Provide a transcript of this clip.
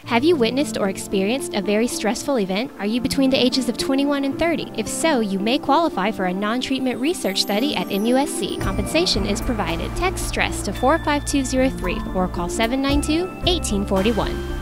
Have you witnessed or experienced a very stressful event? Are you between the ages of 21 and 30? If so, you may qualify for a non-treatment research study at MUSC. Compensation is provided. Text STRESS to 45203 or call 792-1841.